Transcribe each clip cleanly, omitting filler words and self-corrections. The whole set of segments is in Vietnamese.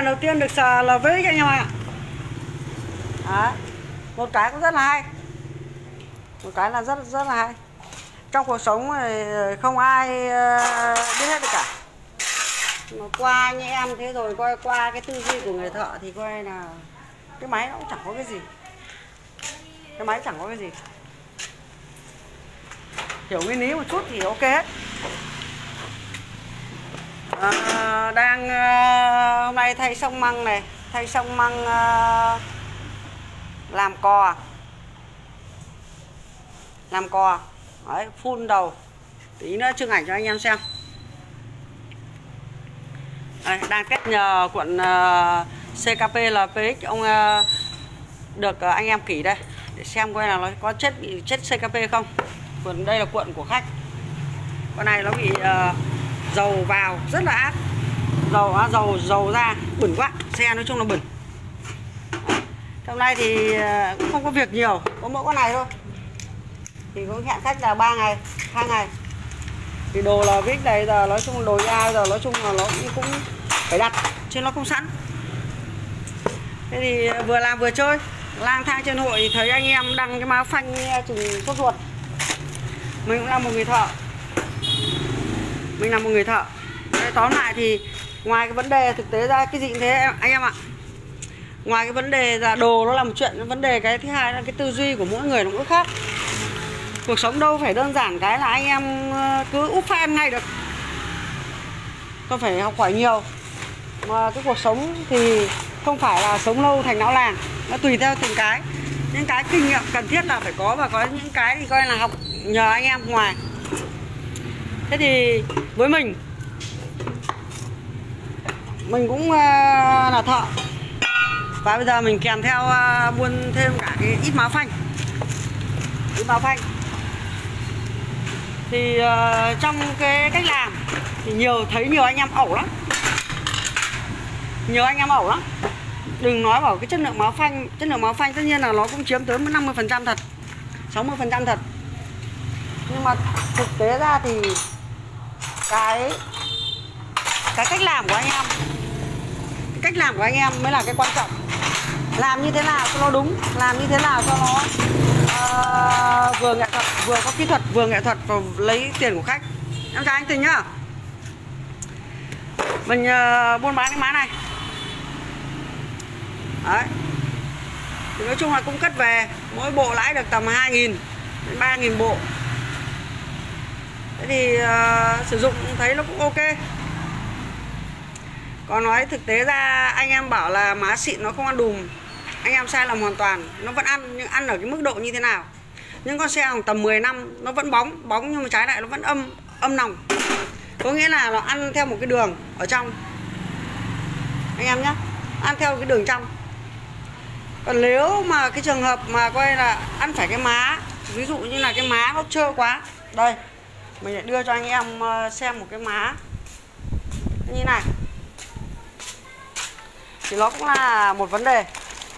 lần đầu tiên được sờ LVX anh em ạ. Đấy. Một cái cũng rất là hay. Một cái là rất là hay. Trong cuộc sống này không ai biết hết được cả. Mà qua anh em thế rồi coi qua cái tư duy của người thợ thì coi là cái máy nó cũng chẳng có cái gì. Cái máy chẳng có cái gì. Hiểu nguyên lý một chút thì ok hết. Đang hôm nay thay xông măng này, thay xông măng làm cò. Làm cò. Đấy, phun đầu. Tí nữa trưng ảnh cho anh em xem. Đây, đang test nhờ cuộn CKP LPX ông được anh em kỷ đây để xem coi là nó có bị chết CKP không. Cuộn đây là cuộn của khách. Con này nó bị dầu vào rất là ác. Dầu ra bẩn quá, xe nói chung là bẩn. Hôm nay thì cũng không có việc nhiều, có mỗi con này thôi. Thì cũng hẹn khách là 3 ngày, 2 ngày. Thì đồ là vít này giờ nói chung đồ ra giờ nói chung là nó cũng phải đặt chứ nó không sẵn. Thế thì vừa làm vừa chơi, lang thang trên hội thì thấy anh em đăng cái má phanh chừng sốt ruột. Mình cũng là một người thợ. Mình là một người thợ. Đấy, tóm lại thì ngoài cái vấn đề thực tế ra cái gì cũng thế anh em ạ. Ngoài cái vấn đề là đồ nó là một chuyện, vấn đề cái thứ hai là cái tư duy của mỗi người nó cũng khác. Cuộc sống đâu phải đơn giản cái là anh em cứ úp phát ăn ngay được. Tôi phải học hỏi nhiều. Mà cái cuộc sống thì không phải là sống lâu thành não làng. Nó tùy theo từng cái. Những cái kinh nghiệm cần thiết là phải có. Và có những cái thì coi là học nhờ anh em ngoài. Thế thì với mình cũng là thợ. Và bây giờ mình kèm theo buôn thêm cả cái ít máu phanh. Ít máu phanh. Thì trong cái cách làm thì thấy nhiều anh em ẩu lắm. Nhiều anh em ẩu lắm. Đừng nói bảo cái chất lượng máu phanh. Chất lượng máu phanh tất nhiên là nó cũng chiếm tới 50% thật, 60% thật. Nhưng mà thực tế ra thì cái cách làm của anh em, cái cách làm của anh em mới là cái quan trọng. Làm như thế nào cho nó đúng, làm như thế nào cho nó vừa nghệ thuật, vừa có kỹ thuật, vừa nghệ thuật và lấy tiền của khách. Em chào anh Tình nhá. Mình buôn bán cái má này. Đấy. Thì nói chung là cũng cất về, mỗi bộ lãi được tầm 2.000 đến 3.000 bộ. Thế thì sử dụng thấy nó cũng ok. Còn nói thực tế ra anh em bảo là má xịn nó không ăn đùm, anh em sai lầm hoàn toàn. Nó vẫn ăn, nhưng ăn ở cái mức độ như thế nào. Những con xe khoảng tầm 10 năm nó vẫn bóng nhưng mà trái lại nó vẫn âm nòng. Có nghĩa là nó ăn theo một cái đường ở trong. Anh em nhé, ăn theo cái đường trong. Còn nếu mà cái trường hợp mà coi là ăn phải cái má, ví dụ như là cái má nó trơ quá. Đây, mình lại đưa cho anh em xem một cái má như này. Thì nó cũng là một vấn đề.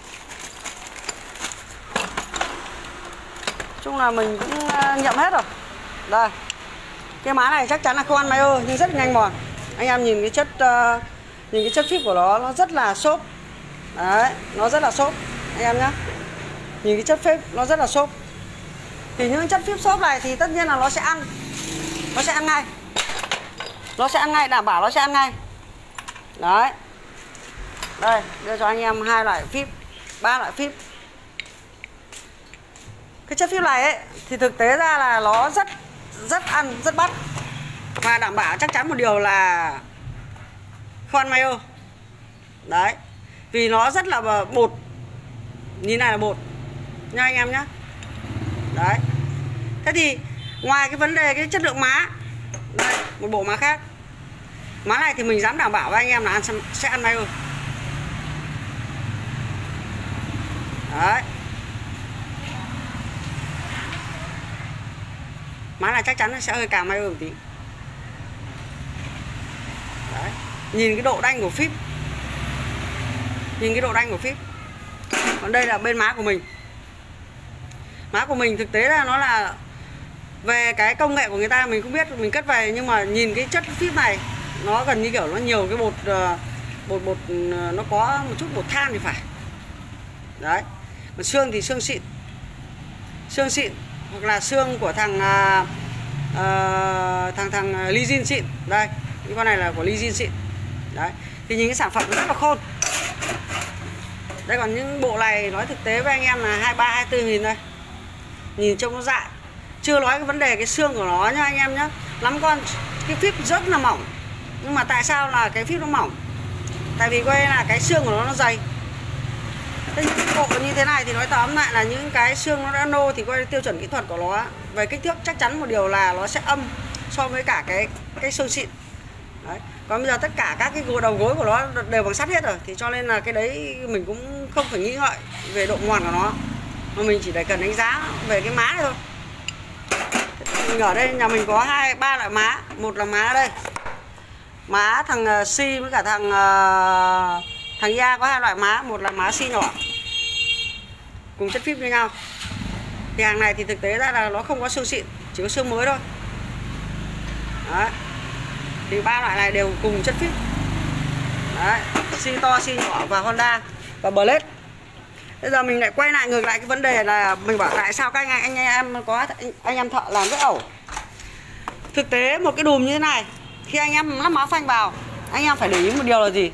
Chung là mình cũng nhậm hết rồi. Đây. Cái má này chắc chắn là không ăn máy ơ nhưng rất nhanh mòn. Anh em nhìn cái chất phíp của nó rất là xốp. Đấy, nó rất là xốp anh em nhé. Nhìn cái chất phíp nó rất là xốp. Thì những chất phíp xốp này thì tất nhiên là nó sẽ ăn. Nó sẽ ăn ngay. Nó sẽ ăn ngay, đảm bảo nó sẽ ăn ngay. Đấy. Đây, đưa cho anh em 2 loại phíp, 3 loại phíp. Cái chất phíp này ấy thì thực tế ra là nó rất ăn, rất bắt. Và đảm bảo chắc chắn một điều là không ăn mayo. Đấy. Vì nó rất là bột. Nhìn này là bột nha anh em nhé. Đấy. Thế thì ngoài cái vấn đề cái chất lượng má, đây, một bộ má khác. Má này thì mình dám đảm bảo với anh em là sẽ ăn mayo. Đấy. Má này chắc chắn nó sẽ hơi càng mayo một tí. Đấy. Nhìn cái độ đanh của phíp. Nhìn cái độ đanh của phíp. Còn đây là bên má của mình. Má của mình thực tế là nó là về cái công nghệ của người ta mình không biết, mình cất về nhưng mà nhìn cái chất phíp này nó gần như kiểu nó nhiều cái bột bột nó có một chút bột than thì phải. Đấy. Còn xương thì xương xịn. Xương xịn hoặc là xương của thằng Lizin xịn. Đây, cái con này là của Lizin xịn. Đấy. Thì nhìn cái sản phẩm rất là khôn. Đây, còn những bộ này nói thực tế với anh em là 23-24 nghìn đây. Nhìn trông nó dại. Chưa nói cái vấn đề cái xương của nó nha anh em nhé. Lắm con cái phíp rất là mỏng. Nhưng mà tại sao là cái phíp nó mỏng? Tại vì coi là cái xương của nó dày. Thế những bộ như thế này thì nói tóm lại là những cái xương nó đã nô thì coi tiêu chuẩn kỹ thuật của nó về kích thước chắc chắn một điều là nó sẽ âm so với cả cái xương xịn. Đấy. Còn bây giờ tất cả các cái đầu gối của nó đều bằng sắt hết rồi, thì cho nên là cái đấy mình cũng không phải nghĩ ngợi về độ ngoằn của nó, mà mình chỉ để cần đánh giá về cái má này thôi. Mình ở đây nhà mình có 2-3 loại má. Một là má ở đây, má thằng Si với cả thằng Ya có 2 loại má. Một là má Si nhỏ cùng chất phíp như nhau. Thì hàng này thì thực tế ra là nó không có xương xịn, chỉ có xương mới thôi. Đấy. Thì 3 loại này đều cùng chất phíp. Đấy, Si to, Si nhỏ và Honda và Blade. Bây giờ mình lại quay lại ngược lại cái vấn đề là mình bảo tại sao các anh em thợ làm rất ẩu. Thực tế một cái đùm như thế này, khi anh em lắp má phanh vào, anh em phải để ý một điều là gì?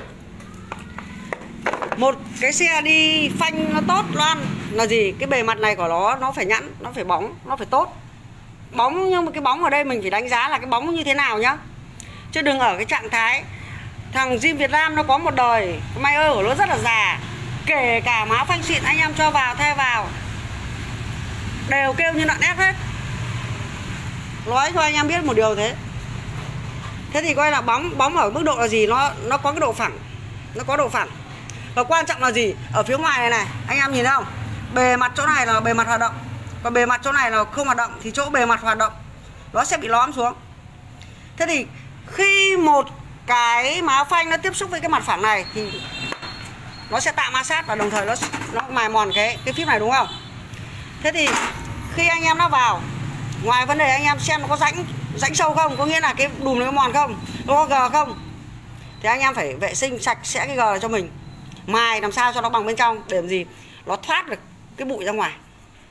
Một cái xe đi phanh nó tốt loan là gì? Cái bề mặt này của nó phải nhẵn, nó phải bóng, nó phải tốt. Bóng, nhưng mà cái bóng ở đây mình phải đánh giá là cái bóng như thế nào nhá. Chứ đừng ở cái trạng thái thằng Jim Việt Nam nó có một đời Mayer của nó rất là già. Kể cả má phanh xịn anh em cho vào, thay vào đều kêu như nọn ép hết. Nói cho anh em biết một điều thế. Thế thì coi là bóng ở mức độ là gì? Nó có cái độ phẳng. Nó có độ phẳng. Và quan trọng là gì? Ở phía ngoài này này, anh em nhìn thấy không? Bề mặt chỗ này là bề mặt hoạt động. Còn bề mặt chỗ này là không hoạt động. Thì chỗ bề mặt hoạt động nó sẽ bị lõm xuống. Thế thì khi một cái má phanh nó tiếp xúc với cái mặt phẳng này thì nó sẽ tạo ma sát và đồng thời nó mài mòn cái phíp này, đúng không? Thế thì khi anh em nó vào, ngoài vấn đề anh em xem nó có rãnh sâu không, có nghĩa là cái đùm nó có mòn không, nó có gờ không, thì anh em phải vệ sinh sạch sẽ cái gờ này cho mình, mài làm sao cho nó bằng bên trong để làm gì? Nó thoát được cái bụi ra ngoài.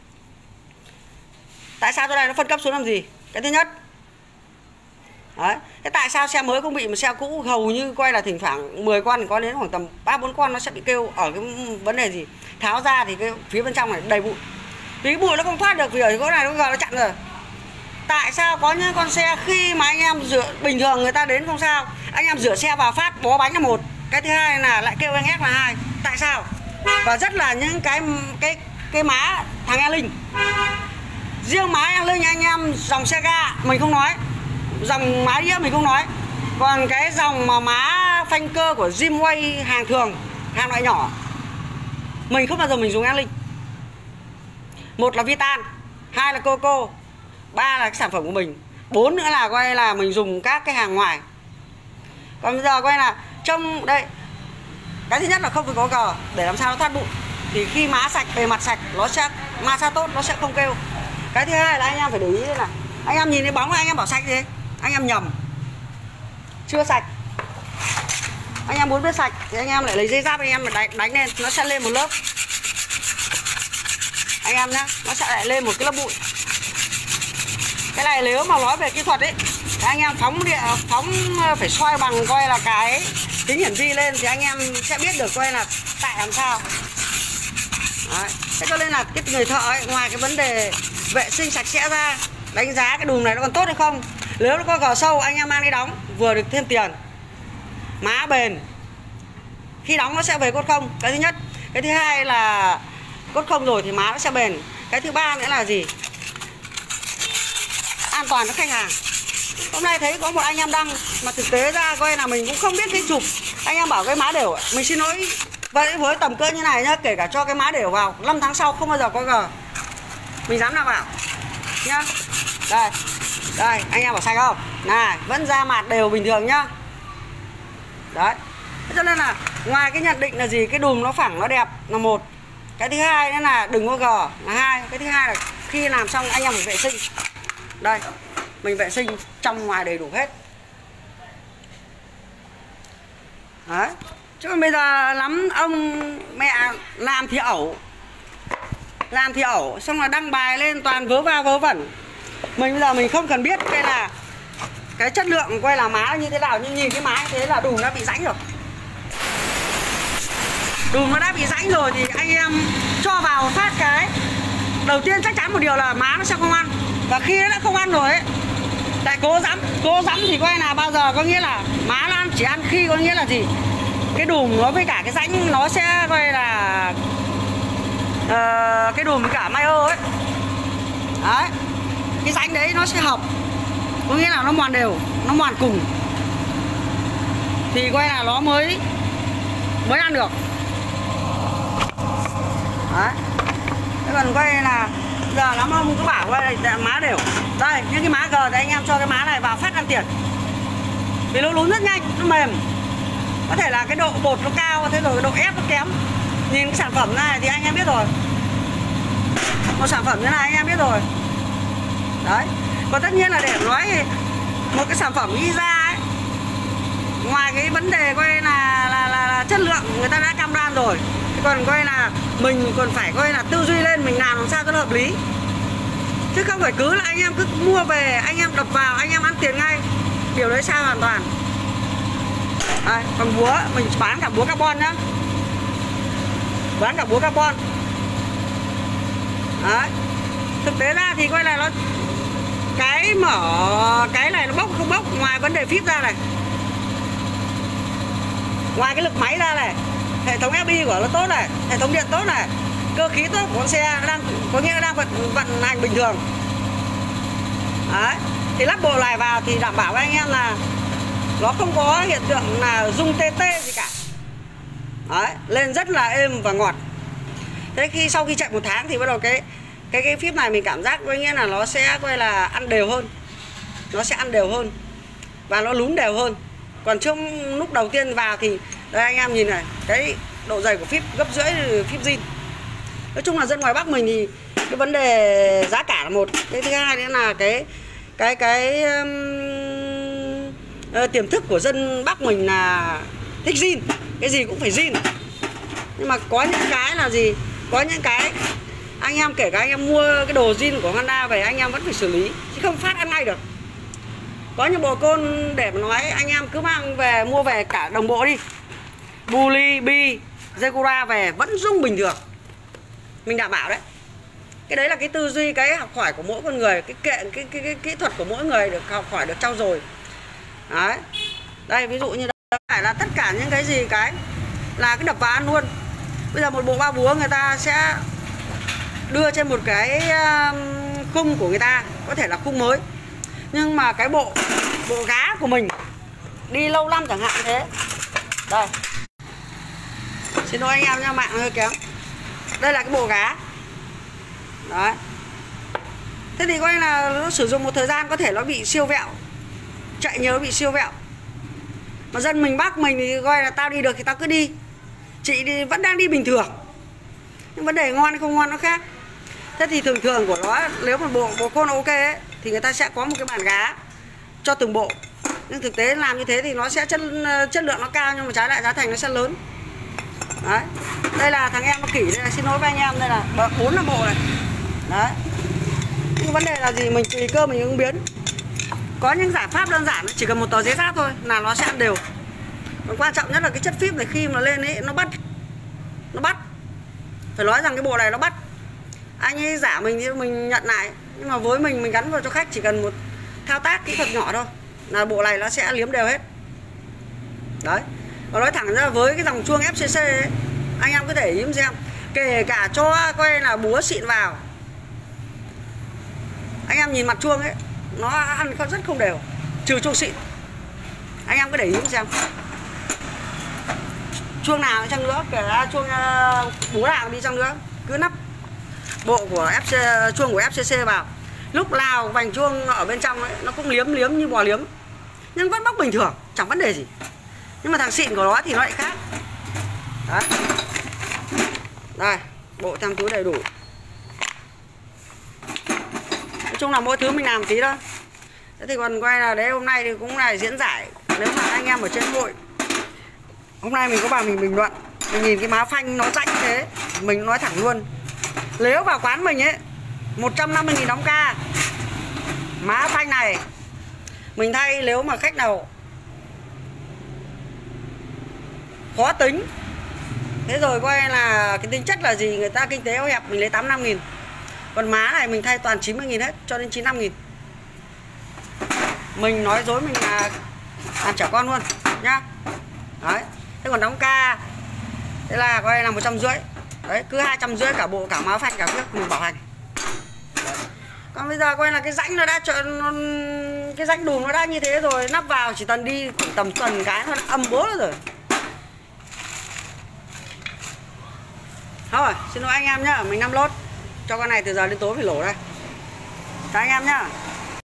Tại sao chỗ này nó phân cấp xuống làm gì? Cái thứ nhất. Đấy. Thế tại sao xe mới không bị mà xe cũ hầu như coi là thỉnh thoảng 10 con thì có đến khoảng tầm 3-4 con nó sẽ bị kêu ở cái vấn đề gì? Tháo ra thì cái phía bên trong này đầy bụi. Vì cái bụi nó không thoát được, vì ở chỗ này nó chặn rồi. Tại sao có những con xe khi mà anh em rửa bình thường người ta đến không sao, anh em rửa xe vào phát bó bánh là một, cái thứ hai là lại kêu anh ép là hai. Tại sao? Và rất là những cái má thằng E Linh. Riêng má E Linh anh em dòng xe ga mình không nói, dòng má đĩa mình không nói. Còn cái dòng mà má phanh cơ của Jimway hàng thường, hàng loại nhỏ, mình không bao giờ mình dùng E Linh. Một là Vitan, hai là Coco, ba là cái sản phẩm của mình, 4 nữa là coi là mình dùng các cái hàng ngoài. Còn bây giờ coi là trong đây, cái thứ nhất là không phải có gờ để làm sao nó thoát bụi. Thì khi má sạch, bề mặt sạch, nó sẽ ma sát tốt, nó sẽ không kêu. Cái thứ hai là anh em phải để ý là anh em nhìn cái bóng này anh em bảo sạch gì? Anh em nhầm. Chưa sạch. Anh em muốn biết sạch thì anh em lại lấy dây giáp anh em đánh lên, nó sẽ lên một lớp. Anh em nhá, nó sẽ lại lên một cái lớp bụi. Cái này nếu mà nói về kỹ thuật ấy, thì anh em phóng phải soi bằng coi là cái kính hiển vi lên thì anh em sẽ biết được coi là tại làm sao. Đấy. Thế cho nên là cái người thợ ấy, ngoài cái vấn đề vệ sinh sạch sẽ ra, đánh giá cái đùm này nó còn tốt hay không. Nếu nó có gờ sâu anh em mang đi đóng vừa được thêm tiền, má bền, khi đóng nó sẽ về cốt không. Cái thứ nhất. Cái thứ hai là cốt không rồi thì má nó sẽ bền. Cái thứ ba nữa là gì? An toàn cho khách hàng. Hôm nay thấy có một anh em đăng mà thực tế ra coi là mình cũng không biết cái chụp. Anh em bảo cái má đều, mình xin lỗi. Vậy với tầm cỡ như này nhá, kể cả cho cái má đều vào 5 tháng sau không bao giờ có gờ, mình dám nào bảo nhá. Đây, đây anh em bảo sạch không? Này, vẫn da mạt đều bình thường nhá. Đấy. Cho nên là ngoài cái nhận định là gì, cái đùm nó phẳng nó đẹp là một. Cái thứ hai nữa là đừng có gờ là hai. Cái thứ hai là khi làm xong anh em phải vệ sinh. Đây, mình vệ sinh trong ngoài đầy đủ hết. Đấy. Chứ còn bây giờ lắm ông mẹ làm thì ẩu xong rồi đăng bài lên toàn vớ va vớ vẩn. Mình bây giờ mình không cần biết cái là cái chất lượng quay là má như thế nào, nhưng nhìn cái má như thế là đùm đã bị rãnh rồi. Đùm nó đã bị rãnh rồi thì anh em cho vào phát cái đầu tiên chắc chắn một điều là má nó sẽ không ăn. Và khi nó đã không ăn rồi ấy, lại cố dẫm thì quay là bao giờ có nghĩa là má nó ăn, chỉ ăn khi có nghĩa là gì, cái đùm nó với cả cái rãnh nó sẽ coi là cái đùm với cả mayo ấy. Đấy, cái rãnh đấy nó sẽ hợp, có nghĩa là nó mòn đều, nó mòn cùng thì coi là nó mới ăn được. Đấy. Thế còn quay là giờ lắm ông cứ bảo quay là má đều. Đây, những cái má gờ thì anh em cho cái má này vào phát ăn tiền. Vì nó lún rất nhanh, nó mềm. Có thể là cái độ bột nó cao, thế rồi cái độ ép nó kém. Nhìn cái sản phẩm này thì anh em biết rồi. Một sản phẩm như này anh em biết rồi. Đấy. Còn tất nhiên là để nói một cái sản phẩm đi ra ấy, ngoài cái vấn đề coi là chất lượng người ta đã cam đoan rồi, còn coi là mình còn phải coi là tư duy lên, mình làm sao cho nó hợp lý, chứ không phải cứ là anh em cứ mua về anh em đập vào anh em ăn tiền ngay, điều đấy sai hoàn toàn. Đây, còn búa mình bán cả búa carbon nhá, bán cả búa carbon. Đấy, thực tế ra thì coi là nó cái mở cái này nó bốc không bốc, ngoài vấn đề phíp ra này, ngoài cái lực máy ra này, hệ thống FI của nó tốt này, hệ thống điện tốt này, cơ khí tốt của con xe đang có nghĩa là đang vận hành bình thường. Đấy, thì lắp bộ này vào thì đảm bảo với anh em là nó không có hiện tượng là rung tê gì cả. Đấy, lên rất là êm và ngọt. Thế sau khi chạy 1 tháng thì bắt đầu cái phíp này mình cảm giác với nghĩa là nó sẽ coi là ăn đều hơn, nó sẽ ăn đều hơn và nó lún đều hơn. Còn trước lúc đầu tiên vào thì đây anh em nhìn này, cái độ dày của phíp gấp rưỡi phíp zin. Nói chung là dân ngoài Bắc mình thì cái vấn đề giá cả là một, cái thứ hai nữa là cái tiềm thức của dân Bắc mình là thích zin, cái gì cũng phải zin. Nhưng mà có những cái là gì, có những cái anh em kể cả anh em mua cái đồ zin của Honda về anh em vẫn phải xử lý, chứ không phát ăn ngay được. Có những bộ côn để mà nói anh em cứ mang về, mua về cả đồng bộ đi, Bully, Bi, Zegura về vẫn rung bình thường, mình đảm bảo đấy. Cái đấy là cái tư duy, cái học hỏi của mỗi con người, cái kỹ thuật của mỗi người được học hỏi, được trau dồi. Đấy, đây ví dụ như đây phải là tất cả những cái gì cái là cái đập vào ăn luôn. Bây giờ một bộ ba búa người ta sẽ đưa trên một cái khung của người ta, có thể là khung mới, nhưng mà cái bộ gá của mình đi lâu năm chẳng hạn thế. Đây, xin lỗi anh em nha, mạng hơi kém. Đây là cái bộ gá. Đấy. Thế thì coi là nó sử dụng một thời gian có thể nó bị siêu vẹo, chạy nhớ bị siêu vẹo. Mà dân mình Bắc mình thì coi là tao đi được thì tao cứ đi, chị thì vẫn đang đi bình thường. Nhưng vấn đề ngon hay không ngon nó khác. Thế thì thường của nó, nếu mà bộ côn ok ấy, thì người ta sẽ có một cái bàn gá cho từng bộ. Nhưng thực tế làm như thế thì nó sẽ chất lượng nó cao, nhưng mà trái lại giá thành nó sẽ lớn. Đấy. Đây là thằng em nó kỷ, đây là xin lỗi với anh em, đây là 4 là bộ này. Đấy. Nhưng vấn đề là gì, mình tùy cơ mình ứng biến. Có những giải pháp đơn giản, chỉ cần một tờ giấy giáp thôi là nó sẽ ăn đều. Còn quan trọng nhất là cái chất phíp này khi mà lên ấy, nó bắt. Phải nói rằng cái bộ này nó bắt. Anh ấy giả mình thì mình nhận lại, nhưng mà với mình gắn vào cho khách chỉ cần một thao tác kỹ thuật nhỏ thôi là bộ này nó sẽ liếm đều hết. Đấy. Và nói thẳng ra với cái dòng chuông FCC ấy, anh em có thể ý xem, kể cả cho coi là búa xịn vào, anh em nhìn mặt chuông ấy, nó ăn rất không đều, trừ chuông xịn. Anh em có để ý xem, chuông nào chăng nữa, kể cả chuông búa nào đi chăng nữa, cứ nắp bộ của chuông của FCC vào, lúc nào vành chuông ở bên trong ấy, nó cũng liếm như bò liếm, nhưng vẫn bóc bình thường, chẳng vấn đề gì. Nhưng mà thằng xịn của nó thì nó lại khác. Đấy. Đây, bộ trong túi đầy đủ. Nói chung là mỗi thứ mình làm tí thôi. Thế thì còn quay là đấy, hôm nay thì cũng là diễn giải. Nếu mà anh em ở trên hội hôm nay mình có vào mình bình luận, mình nhìn cái má phanh nó rãnh thế, mình nói thẳng luôn, nếu vào quán mình ấy 150.000 đóng ca. Má phanh này mình thay, nếu mà khách nào khó tính, thế rồi coi là cái tính chất là gì, người ta kinh tế eo hẹp, mình lấy 85.000. Còn má này mình thay toàn 90.000 hết, cho đến 95.000. Mình nói dối mình là làm trẻ con luôn nhá. Đấy. Thế còn đóng ca, thế là coi là 150. Đấy, cứ 250 cả bộ, cả má phanh cả cước mình bảo hành. Còn bây giờ coi là cái rãnh nó đã cái rãnh đùm nó đã như thế rồi, nắp vào chỉ cần đi tầm tuần cái nó đã âm bố rồi. Thôi, xin lỗi anh em nhá, mình 5 lốt. Cho con này từ giờ đến tối phải lổ đây. Chào anh em nhá.